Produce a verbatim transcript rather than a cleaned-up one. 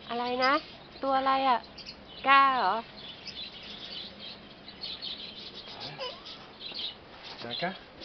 อะไรนะ ตัวอะไรอะ กาเหรอ? Jaka?